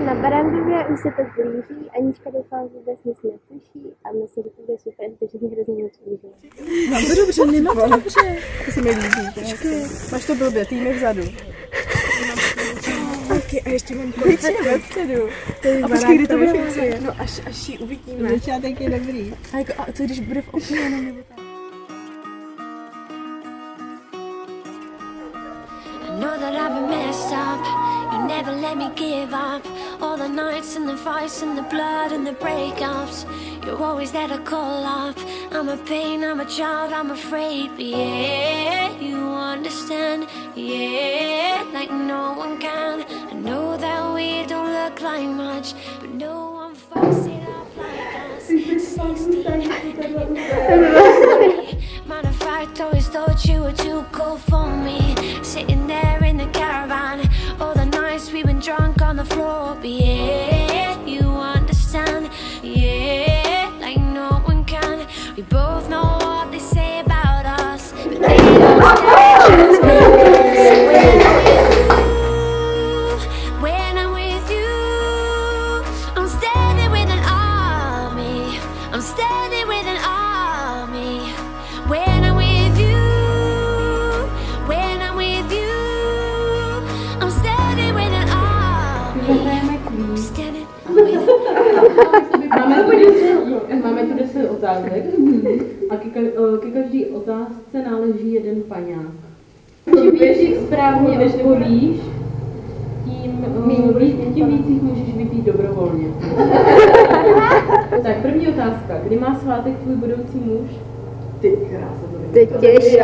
Na Barandově už se to blíží, Anička doufám vůbec nic netuší a myslím, že to bude super, protože mi hrozně moc užiju. Mám to dobře, nemám to dobře. To se mi líbí. Máš to blbě, ty jsi vzadu. Okay, a ještě mám konce vepředu. A počkej, kdy to bude vlastně? No až ji uvidíme. Začátek je dobrý. A co když bude v okně jenom nebo tak? Know that I've been messed up. You never let me give up. All the nights and the fights and the blood and the breakups. You're always there to call up. I'm a pain, I'm a child, I'm afraid. But yeah, you understand. Yeah, like no one can. I know that we don't look like much, but no one fucks it up like us. 16 and you never me. Matter of fact, always thought you were too cool for me. Sitting there in the caravan, all the nights we've been drunk on the floor. But yeah, you understand. Yeah, like no one can. We both know what they say about us, but they don't stand a chance. When I'm with you, I'm standing with an army. I'm standing with an army. When I'm with you, when I'm with you, I'm standing with an army. I'm standing with an army. Máme tu 10 otázek a ke každé otázce náleží jeden paňák. Čím víc jich správně odpovíš, tím víc jich můžeš vypít dobrovolně. Tak první otázka. Kdy má svátek tvůj budoucí muž? Ty krása, to je těžký.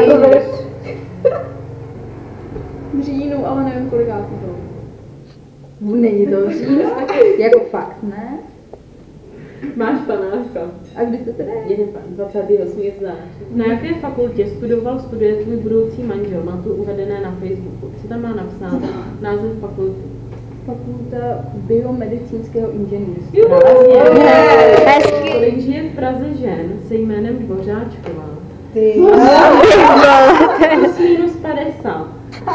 V říjnu, ale nevím kolikátý to. Není to říjnu, jako fakt, ne? Máš panáčka. A kdy to teda je? Jeden pan, 28. září. Na jaké fakultě studuje tvůj budoucí manžel? Má to uvedené na Facebooku. Co tam má napsáno? Název fakulty. Fakulta biomedicínského inženýrství. Kolik žije v Praze žen se jménem Dvořáčková? Ty. Plus minus 50.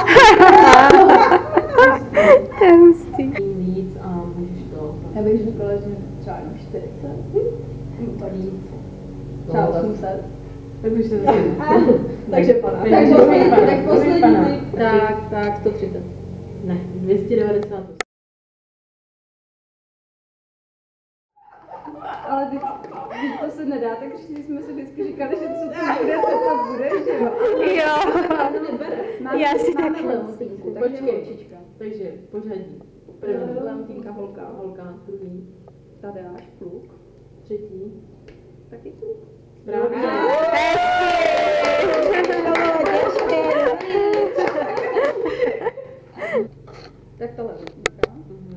To je hustý. Víc a můžeš to. Já bych řekla, že třeba jenom 40. To víc. Třeba 800. Tak už se zase. Takže pana. Tak poslední. Tak 130. Ne, 298. Ale teď to se nedá, tak jsme si vždycky říkali, že co to bude, to bude, že jo. Jo. Já si taky. Počkej, takže pořadí. První. Valentínka, Holka, druhý. Tadeáš, kluk. Třetí. Taky kluk. Správně. Tak tohle Valentínka.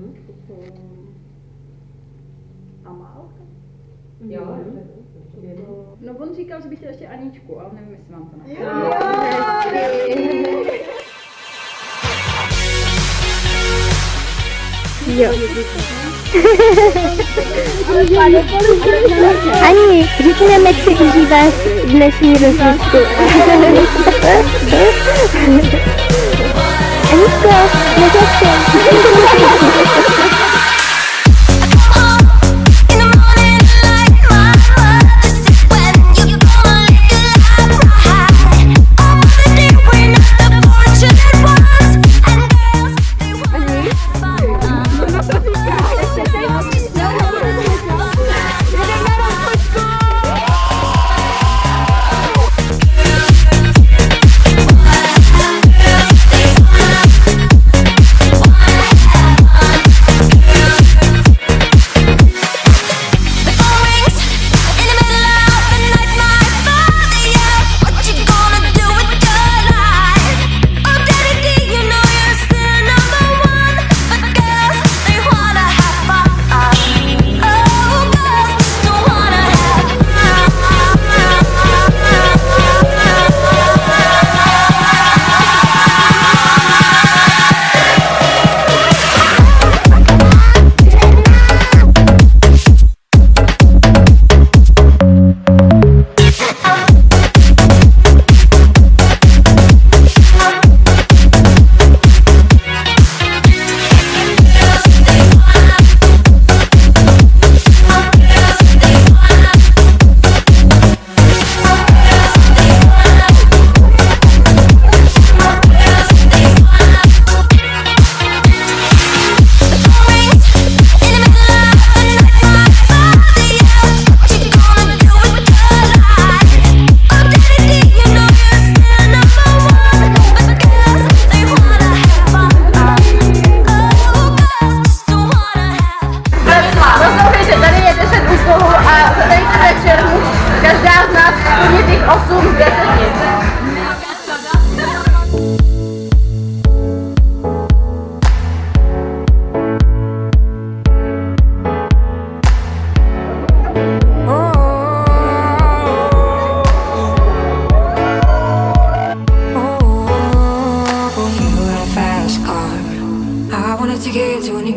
Amálka. Jo. No on říkal, že bych chtěl ještě Aničku, ale nevím, jestli mám to na. Jo. Ani, řekněme, jak si užíváš dnešní rozhodku. Aničko,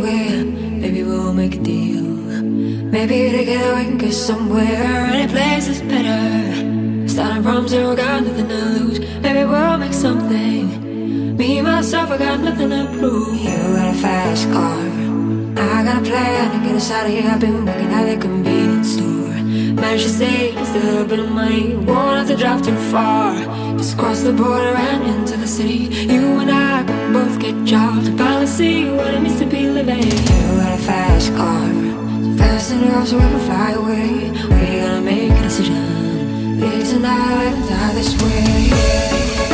way, maybe we'll make a deal. Maybe together we can get somewhere. Any place is better. Starting from zero, got nothing to lose. Maybe we'll make something. Me, myself, I got nothing to prove. You got a fast car, I got a plan to get us out of here. I've been working at the convenience store. Managed to save just a little bit of money. Won't have to drive too far. Just cross the border and into the city. You and I can both get jobs and finally see what it means to be living. You got a fast car, so fast enough so we can fly away. We gotta make a decision. Live tonight and die this way.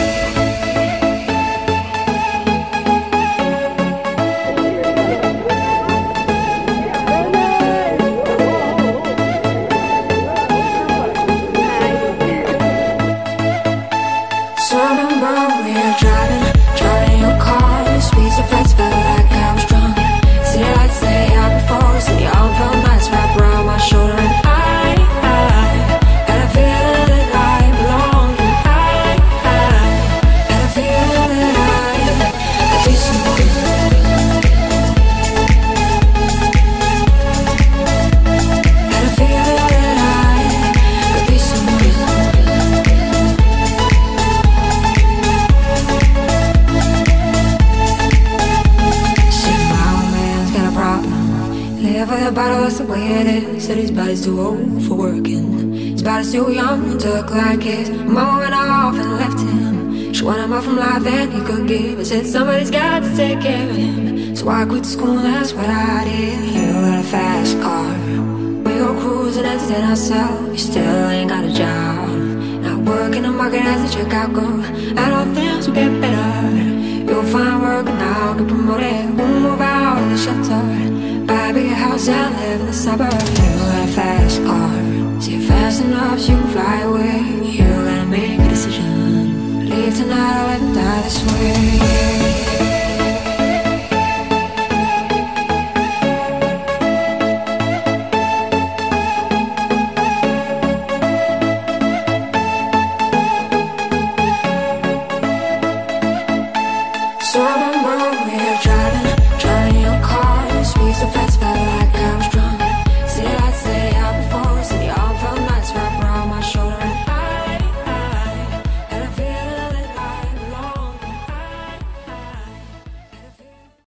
Said his body's too old for working. His body's too young to look like his. Mama went off and left him. She wanted more from life than he could give. I said somebody's got to take care of him. So I quit school and that's what I did. You got a fast car, we go cruising and entertain ourselves. You still ain't got a job, not working the market as a checkout girl. I know things will get better. You'll find work and I'll get promoted. We'll move out of the shelter, buy a bigger house and live in the suburbs. You got a fast car, so you're fast enough so you can fly away. You gotta make a decision. Leave tonight or let me die this way.